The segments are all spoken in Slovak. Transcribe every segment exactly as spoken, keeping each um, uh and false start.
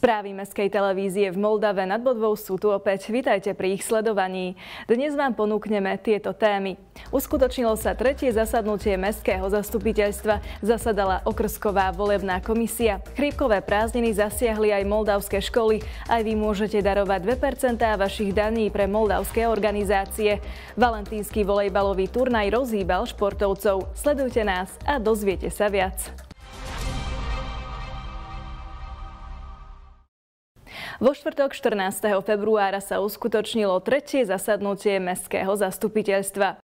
Správy Mestskej televízie v Moldave nad Bodvou sú tu opäť. Vítajte pri ich sledovaní. Dnes vám ponúkneme tieto témy. Uskutočnilo sa tretie zasadnutie Mestského zastupiteľstva. Zasadala okrsková volebná komisia. Chrípkové prázdniny zasiahli aj moldavské školy. Aj vy môžete darovať dve percentá vašich daní pre moldavské organizácie. Valentínsky volejbalový turnaj rozhýbal športovcov. Sledujte nás a dozviete sa viac. Vo štvrtok štrnásteho februára sa uskutočnilo tretie zasadnutie Mestského zastupiteľstva.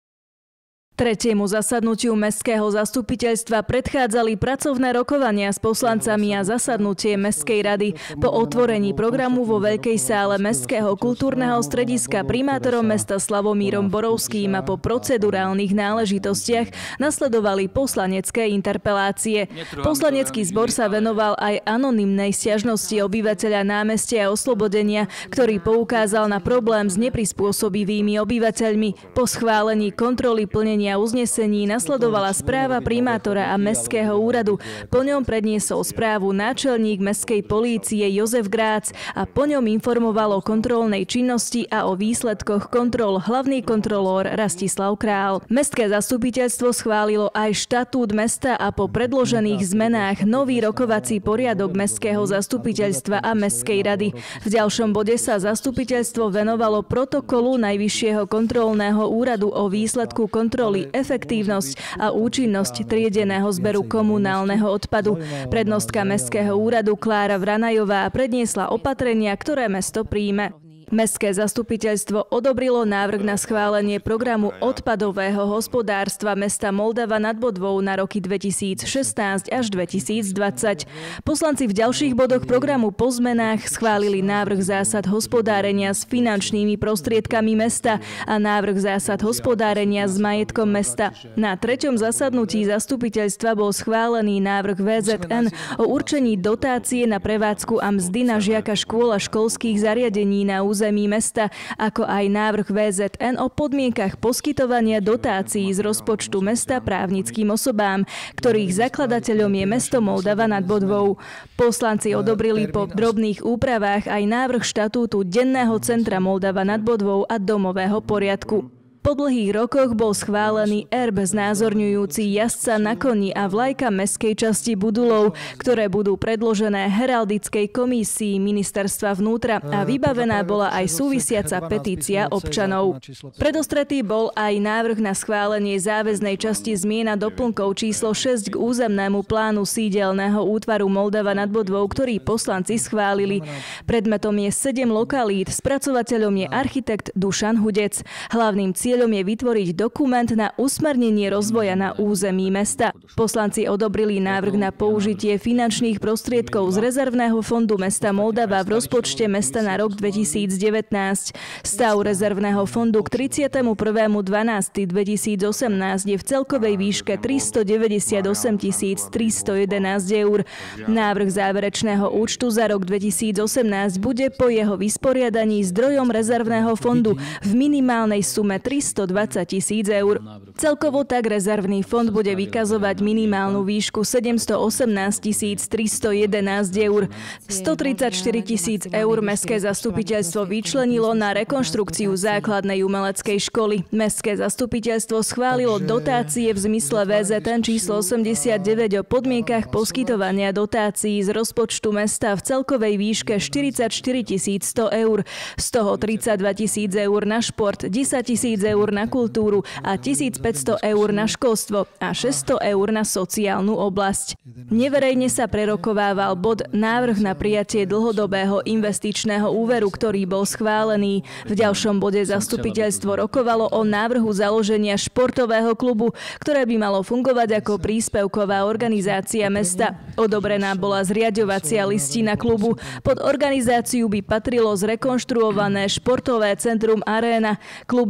Tretiemu zasadnutiu Mestského zastupiteľstva predchádzali pracovné rokovania s poslancami a zasadnutie Mestskej rady. Po otvorení programu vo veľkej sále Mestského kultúrneho strediska primátorom mesta Slavomírom Borovským a po procedurálnych náležitostiach nasledovali poslanecké interpelácie. Poslanecký zbor sa venoval aj anonymnej sťažnosti obyvateľa námestia Oslobodenia, ktorý poukázal na problém s neprispôsobivými obyvateľmi. Po schválení kontroly plnenia uznesení nasledovala správa primátora a Mestského úradu. Po ňom predniesol správu náčelník Mestskej polície Jozef Grác a po ňom informoval o kontrolnej činnosti a o výsledkoch kontrol hlavný kontrolór Rastislav Král. Mestské zastupiteľstvo schválilo aj štatút mesta a po predložených zmenách nový rokovací poriadok Mestského zastupiteľstva a Mestskej rady. V ďalšom bode sa zastupiteľstvo venovalo protokolu Najvyššieho kontrolného úradu o výsledku kontroly, efektívnosť a účinnosť triedeného zberu komunálneho odpadu. Prednostka Mestského úradu Klára Vranajová predniesla opatrenia, ktoré mesto príjme. Mestské zastupiteľstvo odobrilo návrh na schválenie programu odpadového hospodárstva mesta Moldava nad Bodvou na roky dvetisícšestnásť až dvetisícdvadsať. Poslanci v ďalších bodoch programu po zmenách schválili návrh zásad hospodárenia s finančnými prostriedkami mesta a návrh zásad hospodárenia s majetkom mesta. Na treťom zasadnutí zastupiteľstva bol schválený návrh vé zet en o určení dotácie na prevádzku a mzdy na žiaka škôl a školských zariadení na území území mesta, ako aj návrh vé zet en o podmienkach poskytovania dotácií z rozpočtu mesta právnickým osobám, ktorých zakladateľom je mesto Moldava nad Bodvou. Poslanci odobrili po drobných úpravách aj návrh štatútu denného centra Moldava nad Bodvou a domového poriadku. Po dlhých rokoch bol schválený erb znázorňujúci jazdca na koni a vlajka mestskej časti Budulov, ktoré budú predložené heraldickej komisii ministerstva vnútra a vybavená bola aj súvisiaca petícia občanov. Predostretý bol aj návrh na schválenie záväznej časti zmien a doplnkov číslo šesť k územnému plánu sídelného útvaru Moldava nad Bodvou, ktorý poslanci schválili. Predmetom je sedem lokalít, spracovateľom je architekt Dušan Hudec. Hlavným cieľom Cieľom je vytvoriť dokument na usmernenie rozvoja na území mesta. Poslanci odobrili návrh na použitie finančných prostriedkov z rezervného fondu mesta Moldava v rozpočte mesta na rok dvetisícdevätnásť. Stav rezervného fondu k tridsiatemu prvému decembrovi dvetisícosemnásť je v celkovej výške tristodeväťdesiatosem tisíc tristojedenásť eur. Návrh záverečného účtu za rok dvetisícosemnásť bude po jeho vysporiadaní zdrojom rezervného fondu v minimálnej sume tristodvadsať tisíc eur. Celkovo tak rezervný fond bude vykazovať minimálnu výšku sedemstoosemnásť tisíc tristojedenásť eur. stotridsaťštyri tisíc eur Mestské zastupiteľstvo vyčlenilo na rekonštrukciu základnej umeleckej školy. Mestské zastupiteľstvo schválilo dotácie v zmysle vé zet en číslo osemdesiatdeväť o podmienkach poskytovania dotácií z rozpočtu mesta v celkovej výške štyridsaťštyri tisíc sto eur. Z toho tridsaťdva tisíc eur na šport, desať tisíc eur na kultúru a tisícpäťsto eur na školstvo a šesťsto eur na sociálnu oblasť. Neverejne sa prerokovával bod návrh na prijatie dlhodobého investičného úveru, ktorý bol schválený. V ďalšom bode zastupiteľstvo rokovalo o návrhu založenia športového klubu, ktoré by malo fungovať ako príspevková organizácia mesta. Odobrená bola zriaďovacia listina klubu. Pod organizáciu by patrilo zrekonštruované športové centrum Aréna. Klub by mal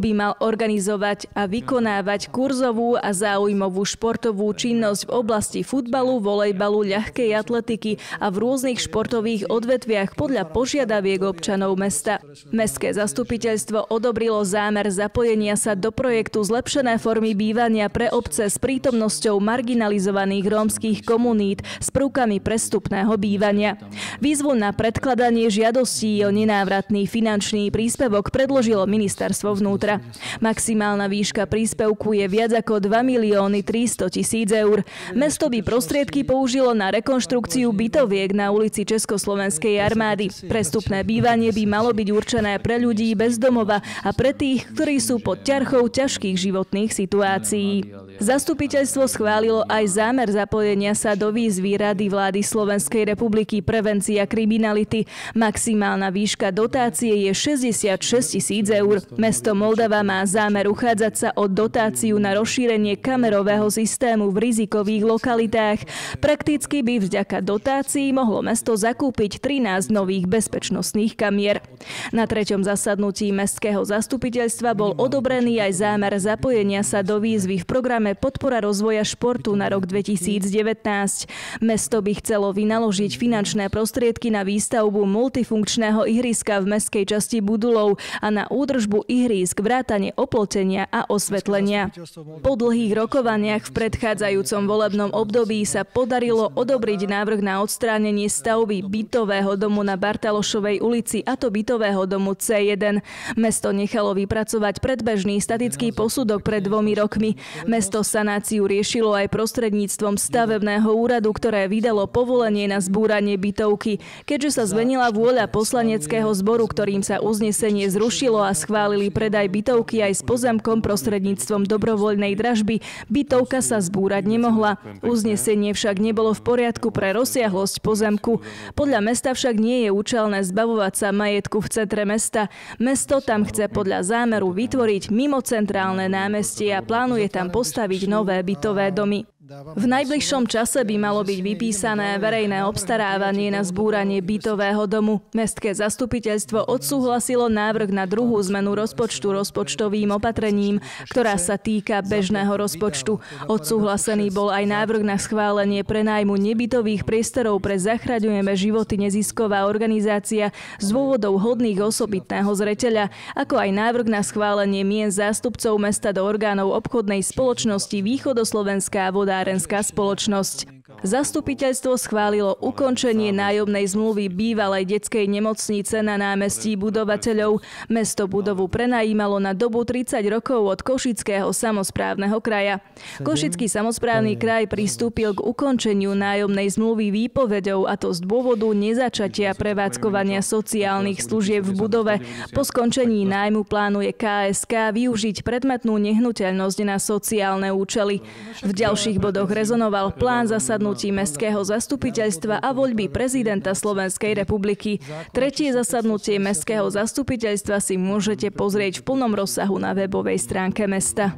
organizovať a vykonávať kurzovú a záujmovú športovú činnosť v oblasti futbalu, volejbalu, ľahkej atletiky a v rôznych športových odvetviach podľa požiadaviek občanov mesta. Mestské zastupiteľstvo odobrilo zámer zapojenia sa do projektu Zlepšené formy bývania pre obce s prítomnosťou marginalizovaných rómskych komunít s prvkami prestupného bývania. Výzvu na predkladanie žiadostí o nenávratný finančný príspevok predložilo ministerstvo vnútra. Maximálna výška príspevku je viac ako dva milióny tristo tisíc eur. Mesto by prostriedky použilo na rekonštrukciu bytoviek na ulici Československej armády. Prestupné bývanie by malo byť určené pre ľudí bez domova a pre tých, ktorí sú pod ťarchou ťažkých životných situácií. Zastupiteľstvo schválilo aj zámer zapojenia sa do výzvy Rady vlády Slovenskej republiky Prevencia kriminality. Maximálna výška dotácie je šesťdesiatšesť tisíc eur. Mesto Moldava má zámer uchádzať sa o dotáciu na rozšírenie kamerového systému v rizikových lokalitách. Prakticky by vďaka dotácii mohlo mesto zakúpiť trinásť nových bezpečnostných kamier. Na treťom zasadnutí mestského zastupiteľstva bol odobrený aj zámer zapojenia sa do výzvy v programe Podpora rozvoja športu na rok dvetisícdevätnásť. Mesto by chcelo vynaložiť finančné prostriedky na výstavbu multifunkčného ihriska v mestskej časti Budulov a na údržbu ihrísk, vrátane oplotenia a osvetlenia. Po dlhých rokovaniach v predchádzajúcom volebnom období sa podarilo odobriť návrh na odstránenie stavby bytového domu na Bartalošovej ulici, a to bytového domu cé jeden. Mesto nechalo vypracovať predbežný statický posudok pred dvomi rokmi. Mesto sanáciu riešilo aj prostredníctvom stavebného úradu, ktoré vydalo povolenie na zbúranie bytovky. Keďže sa zmenila vôľa poslaneckého zboru, ktorým sa uznesenie zrušilo a schválili predaj bytovky aj s pozemkom prostredníctvom dobrovoľnej dražby, bytovka sa zbúrať nemohla. Uznesenie však nebolo v poriadku pre rozsiahlosť pozemku. Podľa mesta však nie je účelné zbavovať sa majetku v centre mesta. Mesto tam chce podľa zámeru vytvoriť mimocentrálne námestie a plánuje tam postaviť nové bytové domy. V najbližšom čase by malo byť vypísané verejné obstarávanie na zbúranie bytového domu. Mestské zastupiteľstvo odsúhlasilo návrh na druhú zmenu rozpočtu rozpočtovým opatrením, ktorá sa týka bežného rozpočtu. Odsúhlasený bol aj návrh na schválenie prenájmu nebytových priestorov pre Zachraňujeme životy nezisková organizácia z dôvodov hodných osobitného zreteľa, ako aj návrh na schválenie mien zástupcov mesta do orgánov obchodnej spoločnosti Východoslovenská vodárenská spoločnosť. Zastupiteľstvo schválilo ukončenie nájomnej zmluvy bývalej detskej nemocnice na námestí Budovateľov. Mesto budovu prenajímalo na dobu tridsať rokov od Košického samosprávneho kraja. Košický samosprávny kraj pristúpil k ukončeniu nájomnej zmluvy výpoveďou, a to z dôvodu nezačatia prevádzkovania sociálnych služieb v budove. Po skončení nájmu plánuje ká es ká využiť predmetnú nehnuteľnosť na sociálne účely. V ďalších bodoch rezonoval plán zasadnutí mestského zastupiteľstva a voľby prezidenta Slovenskej republiky. Tretie zasadnutie mestského zastupiteľstva si môžete pozrieť v plnom rozsahu na webovej stránke mesta.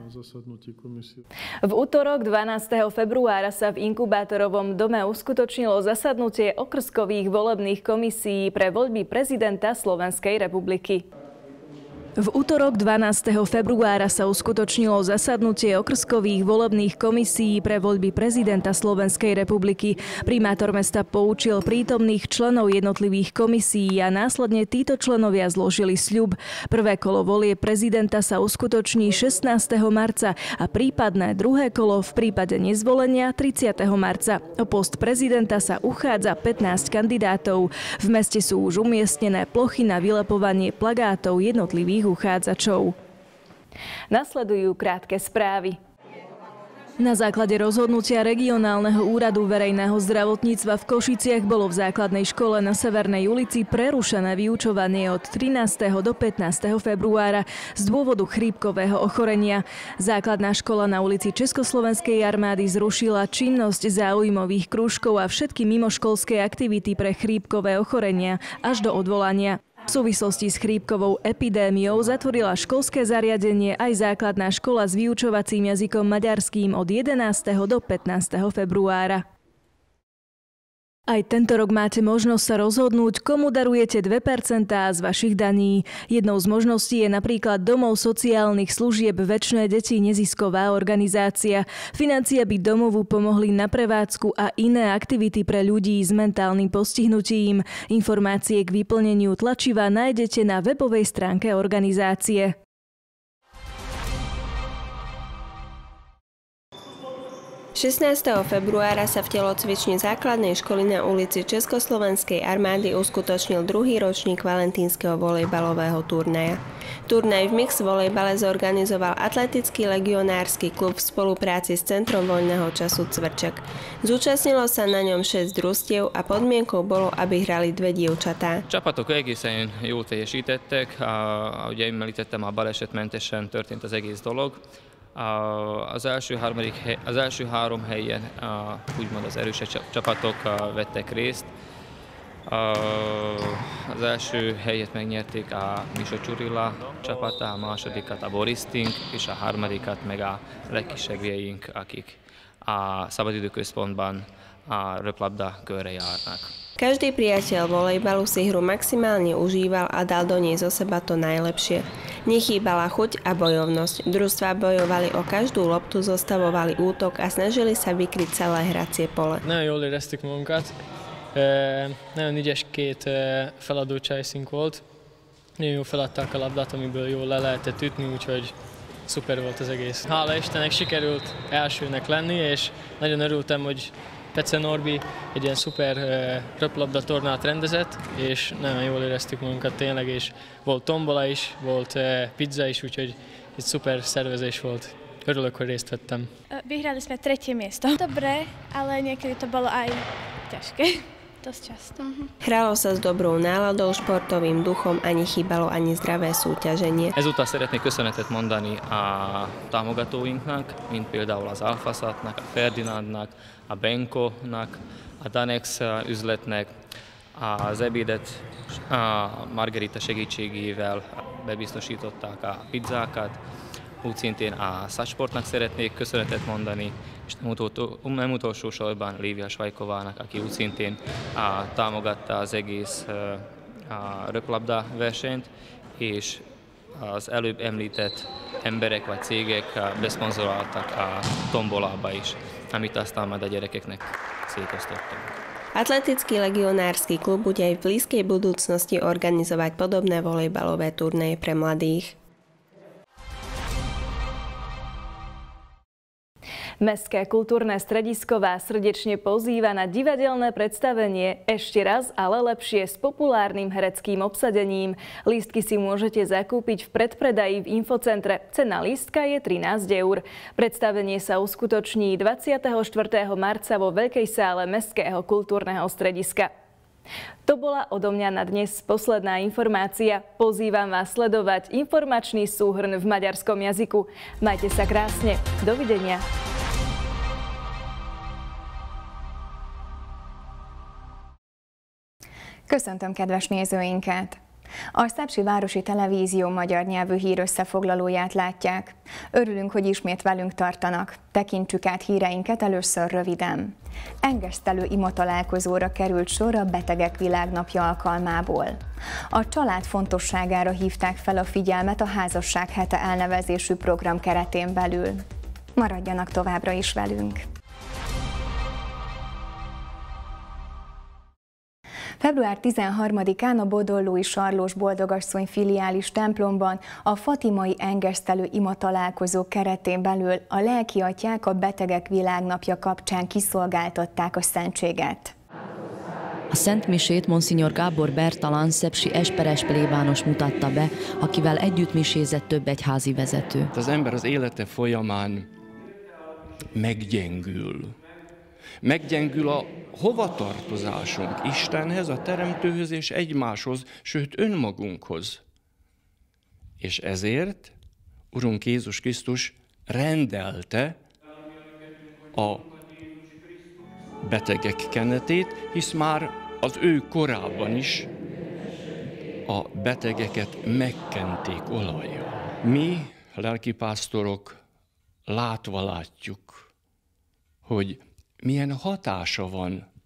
V utorok dvanásteho februára sa v inkubátorovom dome uskutočnilo zasadnutie okrskových volebných komisií pre voľby prezidenta Slovenskej republiky. V utorok dvanásteho februára sa uskutočnilo zasadnutie okrskových volebných komisií pre voľby prezidenta Slovenskej republiky. Primátor mesta poučil prítomných členov jednotlivých komisií a následne títo členovia zložili sľub. Prvé kolo volie prezidenta sa uskutoční šestnásteho marca a prípadné druhé kolo v prípade nezvolenia tridsiateho marca. O post prezidenta sa uchádza pätnásť kandidátov. V meste sú už umiestnené plochy na vylepovanie plagátov jednotlivých uchádzačov. Nasledujú krátke správy. Na základe rozhodnutia regionálneho úradu verejného zdravotníctva v Košiciach bolo v základnej škole na Severnej ulici prerušené vyučovanie od trinásteho do pätnásteho februára z dôvodu chrípkového ochorenia. Základná škola na ulici Československej armády zrušila činnosť záujmových krúžkov a všetky mimoškolské aktivity pre chrípkové ochorenia až do odvolania. V súvislosti s chrípkovou epidémiou zatvorila školské zariadenie aj základná škola s vyučovacím jazykom maďarským od jedenásteho do pätnásteho februára. Aj tento rok máte možnosť sa rozhodnúť, komu darujete dve percentá z vašich daní. Jednou z možností je napríklad Domov sociálnych služieb Večné deti, nezisková organizácia. Financie by domovu pomohli na prevádzku a iné aktivity pre ľudí s mentálnym postihnutím. Informácie k vyplneniu tlačiva nájdete na webovej stránke organizácie. šestnásteho februára sa v telocvični základnej školy na ulici Československej armády uskutočnil druhý ročník valentínskeho volejbalového turnaja. Turnaj v mix volejbale zorganizoval Atletický legionársky klub v spolupráci s Centrom voľného času Cvrčak. Zúčastnilo sa na ňom šesť družstiev a podmienkou bolo, aby hrali dve dievčatá. Csapatok egészen jól teljesítettek, ugye említettem, a balesetmentesen történt az egész dolog. Az első, harmadik hely, az első három helyen úgymond az erősebb csapatok vettek részt. Az első helyet megnyerték a Miso Csurilla csapata, a másodikat a Boristing, és a harmadikat meg a legkisebbjeink, akik a szabadidőközpontban a röplabda körre járnak. Každý priateľ volejbalu si hru maximálne užíval a dal do nej zo seba to najlepšie. Nechýbala chuť a bojovnosť. Družstvá bojovali o každú loptu, zostavovali útok a snažili sa vykryť celé hracie pole. Nagyon jól éreztük magunkat. E, nagyon ügyes két e, feladó chasing volt. Nagyon jól feladták a labdát, amiből jól le lehetett ütni, úgyhogy szuper volt az egész. Hála Istennek sikerült elsőnek lenni, és nagyon örültem, hogy Pece Norbi egy ilyen szuper uh, röplabda tornát rendezett, és nagyon jól éreztük magunkat tényleg, és volt tombola is, volt uh, pizza is, úgyhogy egy szuper szervezés volt. Örülök, hogy részt vettem. Vyhrali sme tretie miesto. Dobre, ale niekedy to bolo aj ťažké. Dosť často. Hralo sa s dobrou náladou, športovým duchom a nechýbalo ani zdravé súťaženie. Ezúttal szeretnék köszönetet mondani a támogatóinknak, mint például az Alfasatnak, a Ferdinandnak, a Benkonak, a Danex üzletnek, az ebédet a Margarita segítségével bebiztosították a pizzákat. Úgy szintén a Szatsportnak szeretnék köszönetet mondani, és nem utolsó sorban Lívia Svajkovának, aki úgy szintén a, támogatta az egész a röplabda versenyt, és az előbb említett emberek vagy cégek beszponzoráltak a tombolába is, amit aztán majd a gyerekeknek szétosztottunk. Atletický legionársky klub bude aj v blízkej budúcnosti organizovať podobné volejbalové turnaje pre mladých. Mestské kultúrne stredisko vás srdečne pozýva na divadelné predstavenie Ešte raz, ale lepšie s populárnym hereckým obsadením. Lístky si môžete zakúpiť v predpredaji v infocentre. Cena lístka je trinásť eur. Predstavenie sa uskutoční dvadsiateho štvrtého marca vo veľkej sále Mestského kultúrneho strediska. To bola odo mňa na dnes posledná informácia. Pozývam vás sledovať informačný súhrn v maďarskom jazyku. Majte sa krásne. Dovidenia. Köszöntöm kedves nézőinket! A Szepsi Városi Televízió magyar nyelvű hírösszefoglalóját látják. Örülünk, hogy ismét velünk tartanak. Tekintsük át híreinket először röviden. Engesztelő imatalálkozóra került sor a Betegek Világnapja alkalmából. A család fontosságára hívták fel a figyelmet a Házasság hete elnevezésű program keretén belül. Maradjanak továbbra is velünk! február tizenharmadikán a Bodollói Sarlós Boldogasszony filiális templomban a fatimai engesztelő imatalálkozó keretén belül a lelkiatyák a Betegek Világnapja kapcsán kiszolgáltatták a szentséget. A Szent Misét Monsignor Gábor Bertalan szepsi esperes plébános mutatta be, akivel együtt misézett több egyházi vezető. Az ember az élete folyamán meggyengül. Meggyengül a hovatartozásunk Istenhez, a Teremtőhöz és egymáshoz, sőt önmagunkhoz. És ezért Urunk Jézus Krisztus rendelte a betegek kenetét, hisz már az ő korában is a betegeket megkenték olajjal. Mi, lelkipásztorok, látva látjuk, hogy milyen hatása van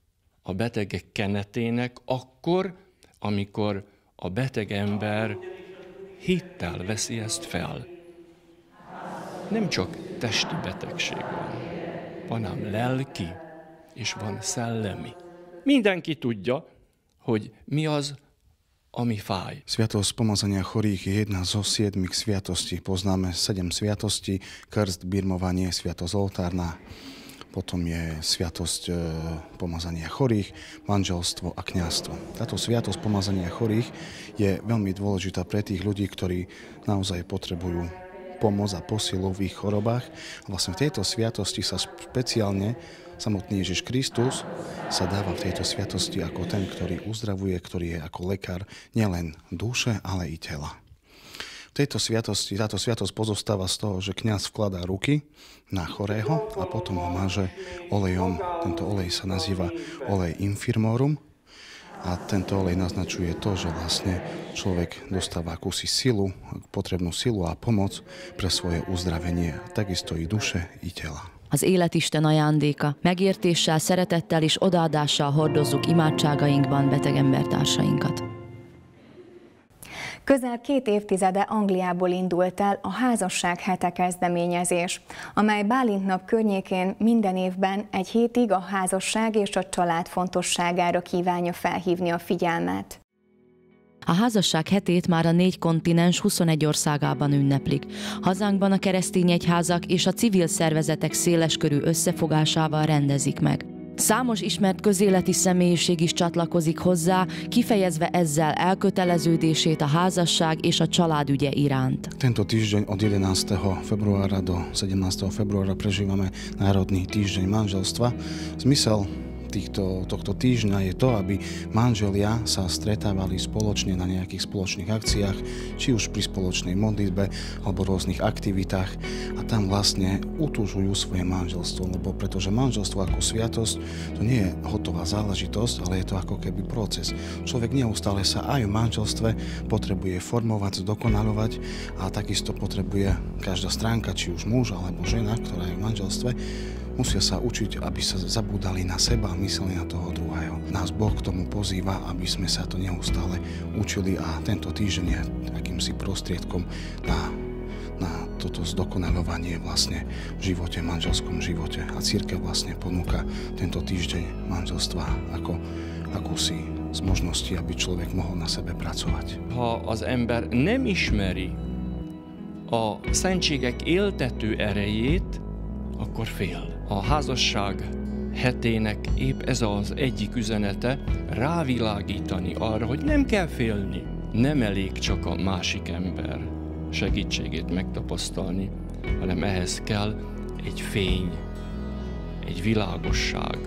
a betegek kenetének akkor, amikor a beteg ember hittel veszi ezt fel. Nem csak testi betegség van, hanem lelki, és van szellemi. Mindenki tudja, hogy mi az, ami fáj. Sviatosť pomazania chorých je jedna zo siedmých sviatostí. Poznáme sedem sviatostí, krst, birmovanie, sviatosť oltárna, potom je sviatosť e, pomazania chorých, manželstvo a kňazstvo. Táto sviatosť pomazania chorých je veľmi dôležitá pre tých ľudí, ktorí naozaj potrebujú pomoc a posilu v ich chorobách. A vlastne v tejto sviatosti sa špeciálne samotný Ježiš Kristus sa dáva v tejto sviatosti ako ten, ktorý uzdravuje, ktorý je ako lekár nielen duše, ale i tela. V tejto sviatosti, táto sviatosť pozostáva z toho, že kňaz vkladá ruky na chorého a potom ho máže olejom. Tento olej sa nazýva olej infirmorum a tento olej naznačuje to, že vlastne človek dostáva akúsi silu, potrebnú silu a pomoc pre svoje uzdravenie, takisto i duše, i tela. Az élet Isten ajándéka. Megértéssel, szeretettel és odaadással hordozzuk imádságainkban beteg embertársainkat. Közel két évtizede Angliából indult el a Házasság hete kezdeményezés, amely Bálint nap környékén minden évben egy hétig a házasság és a család fontosságára kívánja felhívni a figyelmet. A házasság hetét már a négy kontinens huszonegy országában ünneplik. Hazánkban a keresztény egyházak és a civil szervezetek széleskörű összefogásával rendezik meg. Számos ismert közéleti személyiség is csatlakozik hozzá, kifejezve ezzel elköteleződését a házasság és a családügye iránt. Tento týždeň od jedenásteho februára do sedemnásteho februára prežívame Národný týždeň manželstva. Zmysel Týchto, tohto týždňa je to, aby manželia sa stretávali spoločne na nejakých spoločných akciách, či už pri spoločnej modlitbe alebo rôznych aktivitách a tam vlastne utúžujú svoje manželstvo, lebo pretože manželstvo ako sviatosť to nie je hotová záležitosť, ale je to ako keby proces. Človek neustále sa aj v manželstve potrebuje formovať, zdokonalovať a takisto potrebuje každá stránka, či už muž alebo žena, ktorá je v manželstve, musia sa učiť, aby sa zabúdali na seba a mysleli na toho druhého. Nás Boh k tomu pozýva, aby sme sa to neustále učili a tento týždeň je akýmsi prostriedkom na, na toto zdokonalovanie vlastne v živote, v manželskom živote. A cirkev vlastne ponúka tento týždeň manželstva ako akúsi z možnosti, aby človek mohol na sebe pracovať. Ha az ember nem ismeri a szentségek éltető erejét, akkor fél. A házasság hetének épp ez az egyik üzenete, rávilágítani arra, hogy nem kell félni. Nem elég csak a másik ember segítségét megtapasztalni, hanem ehhez kell egy fény, egy világosság,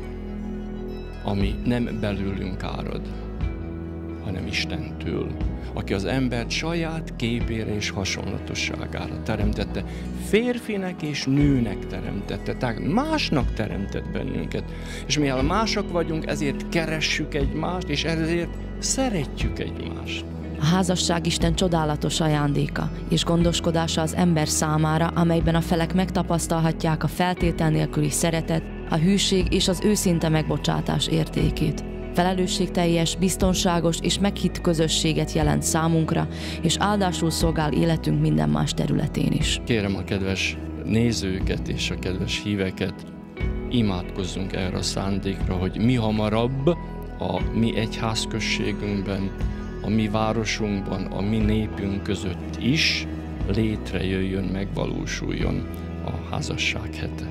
ami nem belőlünk árad, hanem Istentől, aki az embert saját képére és hasonlatosságára teremtette. Férfinek és nőnek teremtette, tehát másnak teremtett bennünket. És mivel mások vagyunk, ezért keressük egymást, és ezért szeretjük egymást. A házasság Isten csodálatos ajándéka és gondoskodása az ember számára, amelyben a felek megtapasztalhatják a feltétel nélküli szeretet, a hűség és az őszinte megbocsátás értékét. Felelősségteljes, biztonságos és meghitt közösséget jelent számunkra, és áldásul szolgál életünk minden más területén is. Kérem a kedves nézőket és a kedves híveket, imádkozzunk erre a szándékra, hogy mi hamarabb a mi egyházközségünkben, a mi városunkban, a mi népünk között is létrejöjjön, megvalósuljon a házasság hete.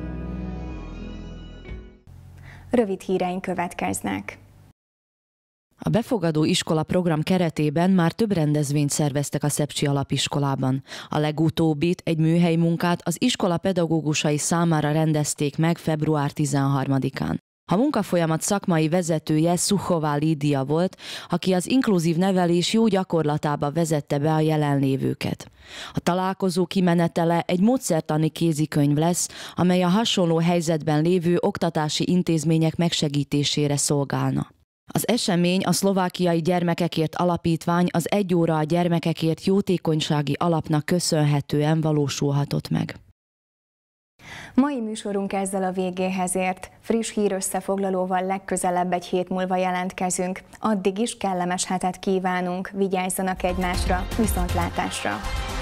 Rövid híreink következnek. A befogadó iskola program keretében már több rendezvényt szerveztek a Szepcsi Alapiskolában. A legutóbbit, egy műhely munkát az iskola pedagógusai számára rendezték meg február tizenharmadikán. A munkafolyamat szakmai vezetője Szuchová Lídia volt, aki az inkluzív nevelés jó gyakorlatába vezette be a jelenlévőket. A találkozó kimenetele egy módszertani kézikönyv lesz, amely a hasonló helyzetben lévő oktatási intézmények megsegítésére szolgálna. Az esemény a Szlovákiai Gyermekekért Alapítvány az Egy óra a gyermekekért jótékonysági alapnak köszönhetően valósulhatott meg. Mai műsorunk ezzel a végéhez ért. Friss hír összefoglalóval legközelebb egy hét múlva jelentkezünk. Addig is kellemes hetet kívánunk, vigyázzanak egymásra, viszontlátásra!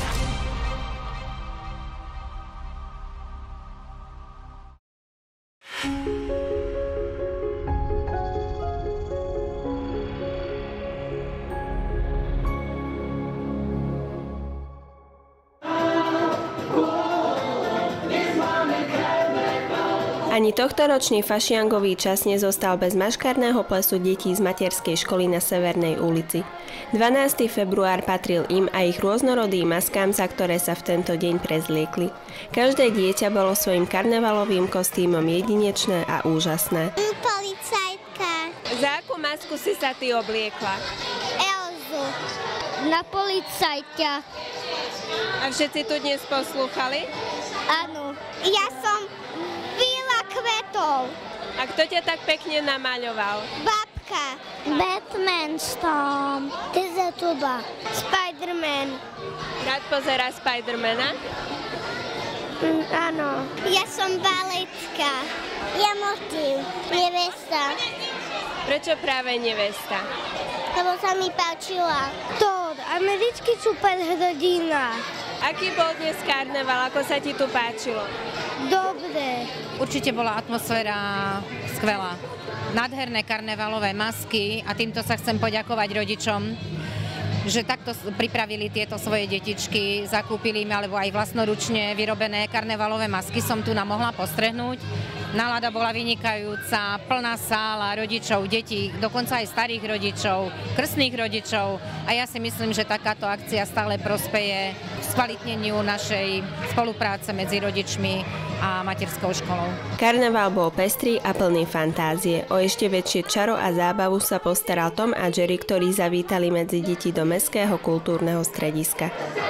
Ani tohtoročný fašiangový čas nezostal bez maškarného plesu detí z materskej školy na Severnej ulici. dvanásteho február patril im a ich rôznorodým maskám, za ktoré sa v tento deň prezliekli. Každé dieťa bolo svojim karnevalovým kostýmom jedinečné a úžasné. Policajtka. Za akú masku si sa ty obliekla? Elzu. Na policajtka. A všetci tu dnes poslúchali? Áno. Ja som Vila kvetov. A kto ťa tak pekne namaľoval? Babka. Batman som. Tezetuba. Spiderman. Rád pozerá Spidermana? Mm, áno. Ja som baletka. Ja motív. Nevesta. Prečo práve nevesta? Lebo sa mi páčila. Todd, americký superhrdina. Aký bol dnes karneval? Ako sa ti tu páčilo? Dobre. Určite bola atmosféra skvelá. Nádherné karnevalové masky a týmto sa chcem poďakovať rodičom, že takto pripravili tieto svoje detičky, zakúpili im alebo aj vlastnoručne vyrobené karnevalové masky. Som tu mohla postrehnúť. Nálada bola vynikajúca, plná sála rodičov, detí, dokonca aj starých rodičov, krstných rodičov. A ja si myslím, že takáto akcia stále prospeje skvalitneniu našej spolupráce medzi rodičmi a materskou školou. Karneval bol pestrý a plný fantázie. O ešte väčšie čaro a zábavu sa postaral Tom a Jerry, ktorí zavítali medzi deti do Mestského kultúrneho strediska.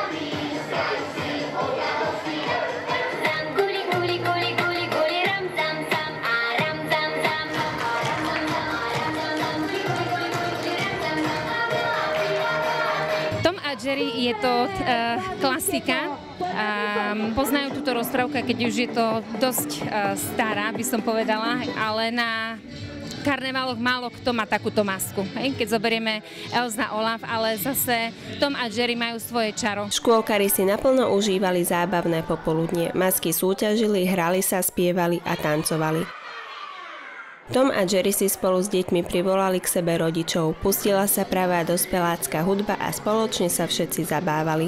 Jerry je to uh, klasika. Um, poznajú túto rozprávku, keď už je to dosť uh, stará, by som povedala, ale na karnevaloch málo kto má takúto masku. Hej? Keď zoberieme Elza, Olaf, ale zase Tom a Jerry majú svoje čaro. Škôlkari si naplno užívali zábavné popoludnie. Masky súťažili, hrali sa, spievali a tancovali. Tom a Jerry si spolu s deťmi privolali k sebe rodičov, pustila sa pravá dospelácka hudba a spoločne sa všetci zabávali.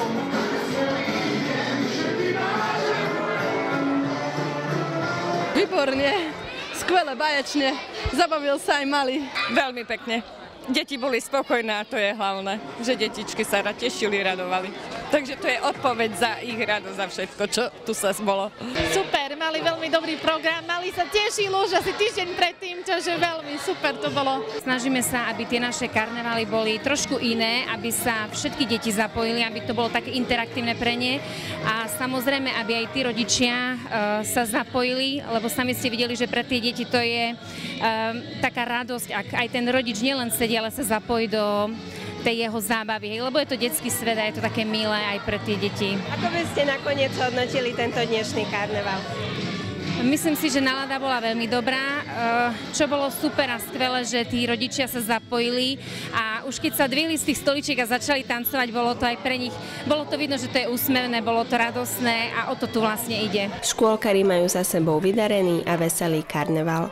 Výborne, skvelé, báječne, zabavil sa aj malý. Veľmi pekne. Deti boli spokojné a to je hlavné, že detičky sa tešili, radovali. Takže to je odpoveď za ich radosť, za všetko, čo tu sa bolo. Super, mali veľmi dobrý program, mali sa tešili už asi týždeň predtým, čože veľmi super to bolo. Snažíme sa, aby tie naše karnevaly boli trošku iné, aby sa všetky deti zapojili, aby to bolo také interaktívne pre ne a samozrejme, aby aj tí rodičia uh, sa zapojili, lebo sami ste videli, že pre tie deti to je uh, taká radosť, ak aj ten rodič nielen sedí, ale sa zapojí do tej jeho zábavy, lebo je to detský svet a je to také milé aj pre tie deti. Ako by ste nakoniec hodnotili tento dnešný karneval? Myslím si, že nálada bola veľmi dobrá. Čo bolo super a skvelé, že tí rodičia sa zapojili a už keď sa dvihli z tých stoličiek a začali tancovať, bolo to aj pre nich, bolo to vidno, že to je úsmevné, bolo to radosné a o to tu vlastne ide. Škôlkari majú za sebou vydarený a veselý karneval.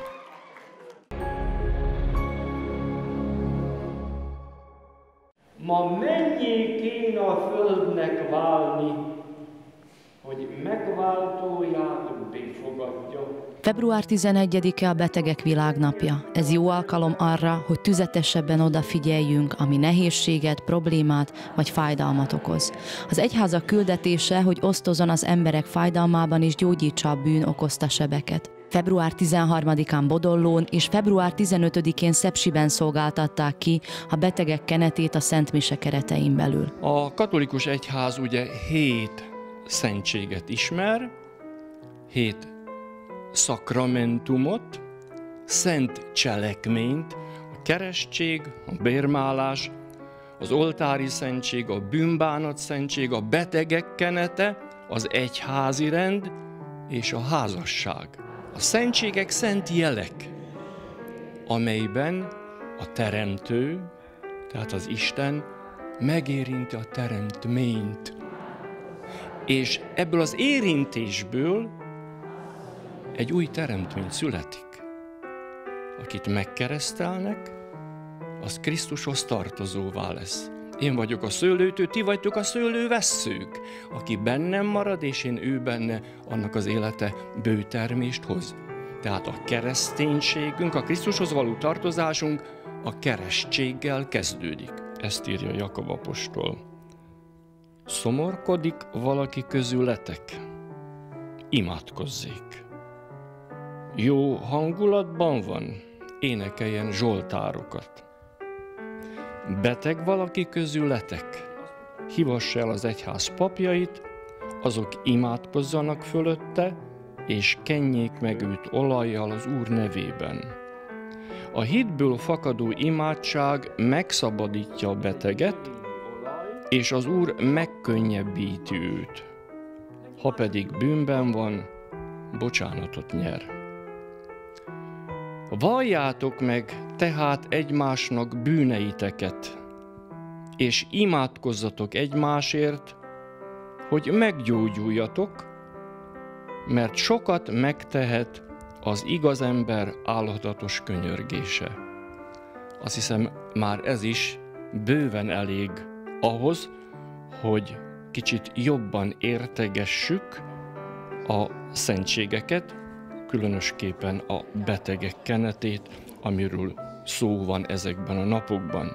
Ma mennyi kéne a földnek válni, hogy megváltóját befogadja. február tizenegyedike a Betegek Világnapja. Ez jó alkalom arra, hogy tüzetesebben odafigyeljünk, ami nehézséget, problémát vagy fájdalmat okoz. Az egyházak küldetése, hogy osztozzon az emberek fájdalmában és gyógyítsa a bűn okozta sebeket. február tizenharmadikán Bodollón és február tizenötödikén Szepsiben szolgáltatták ki a betegek kenetét a Szent Mise keretein belül. A katolikus egyház ugye hét szentséget ismer, hét szakramentumot, szent cselekményt, a keresztség, a bérmálás, az oltári szentség, a bűnbánat szentség, a betegek kenete, az egyházi rend és a házasság. A szentségek szent jelek, amelyben a Teremtő, tehát az Isten megérinti a teremtményt. És ebből az érintésből egy új teremtmény születik. Akit megkeresztelnek, az Krisztushoz tartozóvá lesz. Én vagyok a szőlőtő, ti vagytok a szőlővesszők. Aki bennem marad, és én ő benne, annak az élete bőtermést hoz. Tehát a kereszténységünk, a Krisztushoz való tartozásunk a keresztséggel kezdődik. Ezt írja Jakab apostol. Szomorkodik valaki közületek? Imádkozzék. Jó hangulatban van? Énekeljen zsoltárokat. Beteg valaki közületek? Hívassa el az egyház papjait, azok imádkozzanak fölötte, és kenjék meg őt olajjal az Úr nevében. A hitből fakadó imádság megszabadítja a beteget, és az Úr megkönnyebbíti őt. Ha pedig bűnben van, bocsánatot nyer. Valljátok meg tehát egymásnak bűneiteket, és imádkozzatok egymásért, hogy meggyógyuljatok, mert sokat megtehet az igaz ember álhatatos könyörgése. Azt hiszem, már ez is bőven elég ahhoz, hogy kicsit jobban értegessük a szentségeket, különösképpen a betegek kenetét, amiről szó van ezekben a napokban.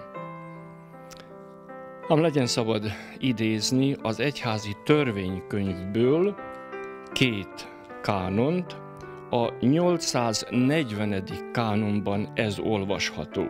Ám legyen szabad idézni az egyházi törvénykönyvből két kánont, a nyolcszáznegyvenedik kánonban ez olvasható.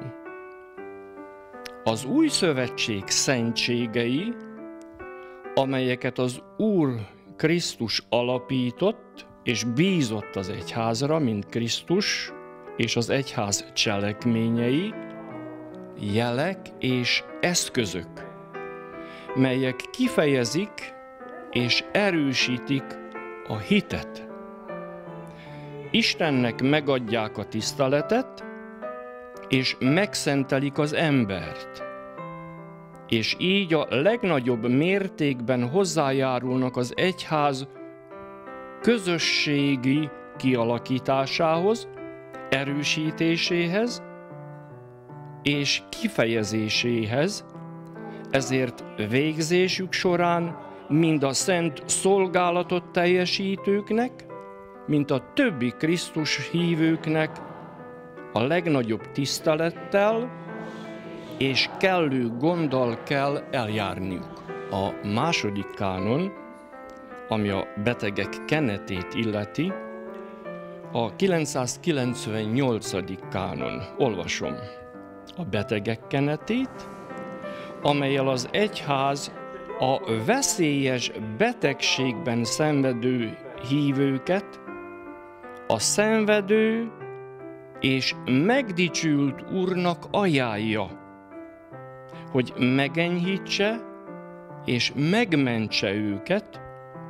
Az új szövetség szentségei, amelyeket az Úr Krisztus alapított, és bízott az egyházra, mint Krisztus, és az egyház cselekményei, jelek és eszközök, melyek kifejezik és erősítik a hitet. Istennek megadják a tiszteletet, és megszentelik az embert, és így a legnagyobb mértékben hozzájárulnak az egyház közösségi kialakításához, erősítéséhez és kifejezéséhez, ezért végzésük során mind a szent szolgálatot teljesítőknek, mint a többi Krisztus hívőknek a legnagyobb tisztelettel és kellő gonddal kell eljárniuk. A második kánon, ami a betegek kenetét illeti, a kilencszázkilencvennyolcadik kánon. Olvasom a betegek kenetét, amellyel az egyház a veszélyes betegségben szenvedő hívőket a szenvedő és megdicsült Úrnak ajánlja, hogy megenyhítse és megmentse őket,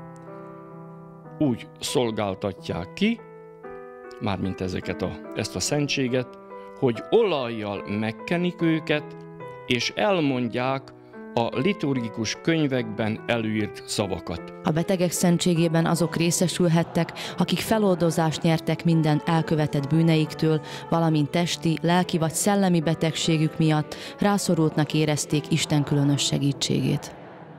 úgy szolgáltatják ki, mármint ezeket a, ezt a szentséget, hogy olajjal megkenik őket, és elmondják a liturgikus könyvekben előírt szavakat. A betegek szentségében azok részesülhettek, akik feloldozást nyertek minden elkövetett bűneiktől, valamint testi, lelki vagy szellemi betegségük miatt rászorultnak érezték Isten különös segítségét.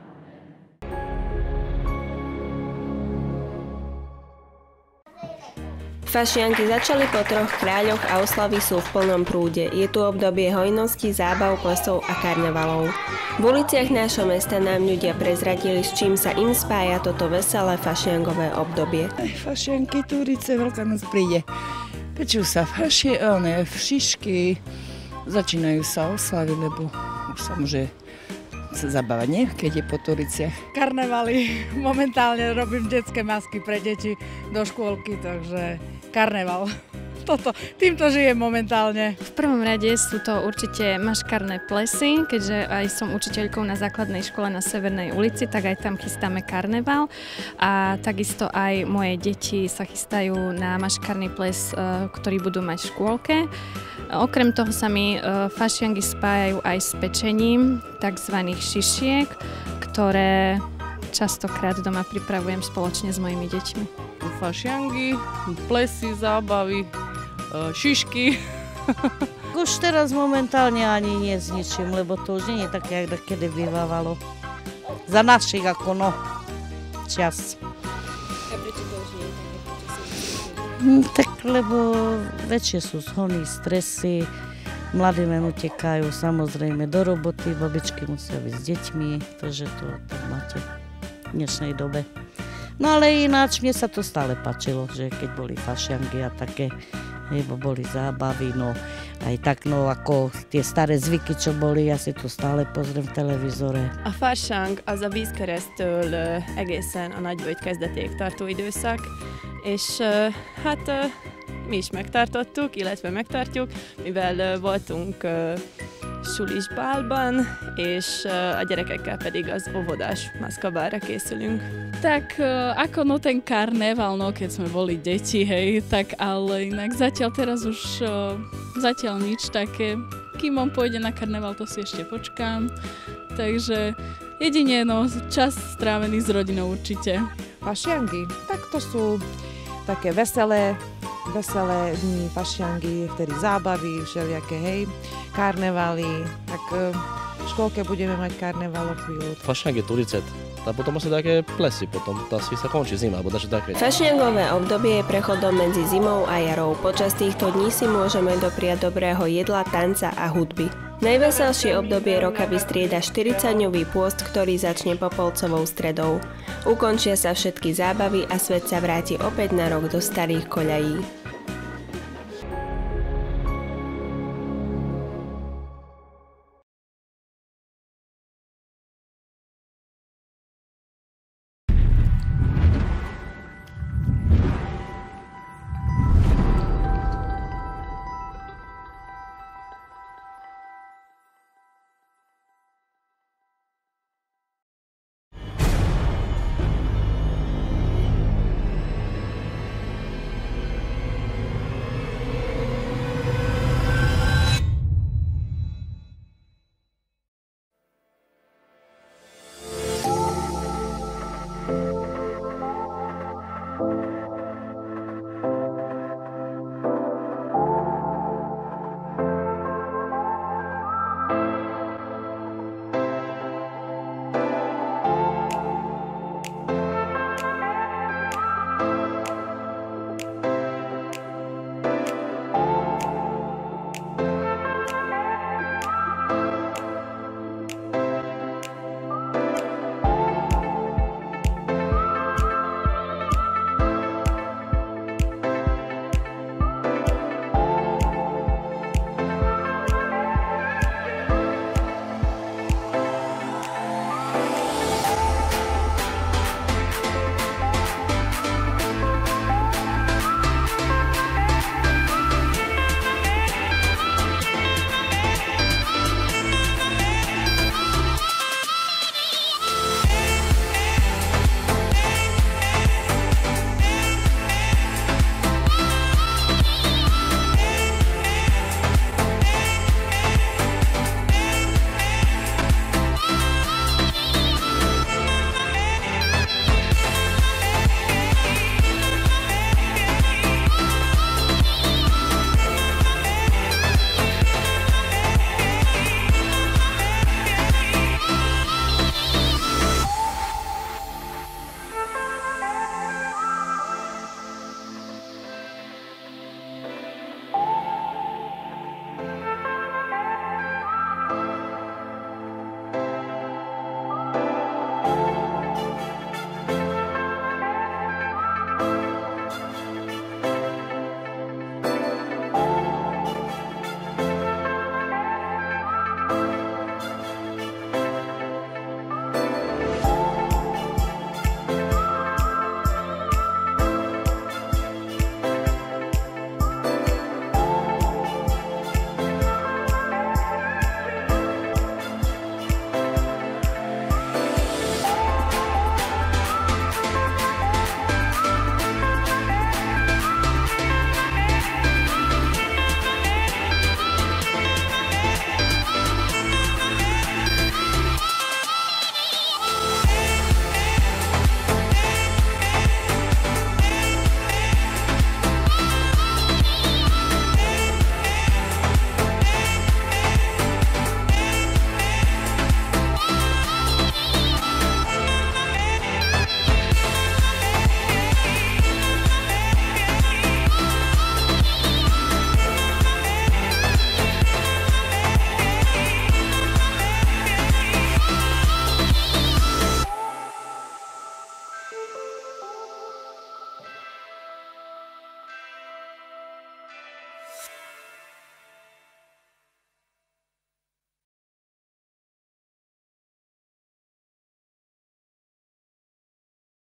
Fašianky začali po troch kráľoch a oslavy sú v plnom prúde. Je tu obdobie hojnosti, zábav, plesov a karnevalov. V uliciach nášho mesta nám ľudia prezradili, s čím sa im spája toto veselé fašiankové obdobie. Fašianky, Turice, Veľká noc príde. Pečú sa fašie, one, šišky, začínajú sa oslavy, lebo už sa môže sa zabávať, nie? Keď je po Turiciach. Karnevaly. Momentálne robím detské masky pre deti do škôlky, takže karneval. toto, týmto žijem momentálne. V prvom rade sú to určite maškarné plesy, keďže aj som učiteľkou na základnej škole na Severnej ulici, tak aj tam chystáme karneval a takisto aj moje deti sa chystajú na maškarný ples, ktorý budú mať v škôlke. Okrem toho sa mi fašiangy spájajú aj s pečením tzv. Šišiek, ktoré častokrát doma pripravujem spoločne s mojimi deťmi. Fašiangy, plesy, zábavy, šišky. Už teraz momentálne ani nie s ničím, lebo to už nie je také, ako kedy bývávalo. Za našich ako no čas. A prečo to už nie je také? Hm, tak lebo väčšie sú zhony, stresy, mladí men utekajú samozrejme do roboty, babičky musia byť s deťmi, takže to tak máte v dnešnej dobe. No ale ináč, mne sa to stále páčilo, že keď boli fašiangy a také, lebo boli zábavy, no aj tak, no ako tie staré zvyky, čo boli, ja si to stále pozriem v televízore. A farsang az a vízkeresztől egészen a nagyböjt kezdetéig tartó időszak, és hát mi is megtartottuk, illetve megtartjuk, mivel voltunk sulis bálban, és a gyerekekkel pedig az óvodás maszkabálra készülünk. Tak ako no ten karneval, no keď sme boli deti, hej, tak ale inak zatiaľ teraz už zatiaľ nič také. Kým on pôjde na karneval, to si ešte počkám. Takže jedine no, čas strávený s rodinou určite. Fašiangy, tak to sú také veselé, veselé dni, fašiangy, vtedy zábavy, všelijaké, hej, karnevaly, tak v škôlke budeme mať karneval o chvíľu. Fašiang je turicet, a potom asi také plesy, potom asi sa končí zima, alebo dačo také. Fašiangové obdobie je prechodom medzi zimou a jarou. Počas týchto dní si môžeme dopriať dobrého jedla, tanca a hudby. Najveselšie obdobie roka vystrieda štyridsaťdňový pôst, ktorý začne Popolcovou stredou. Ukončia sa všetky zábavy a svet sa vráti opäť na rok do starých koľají. Thank you.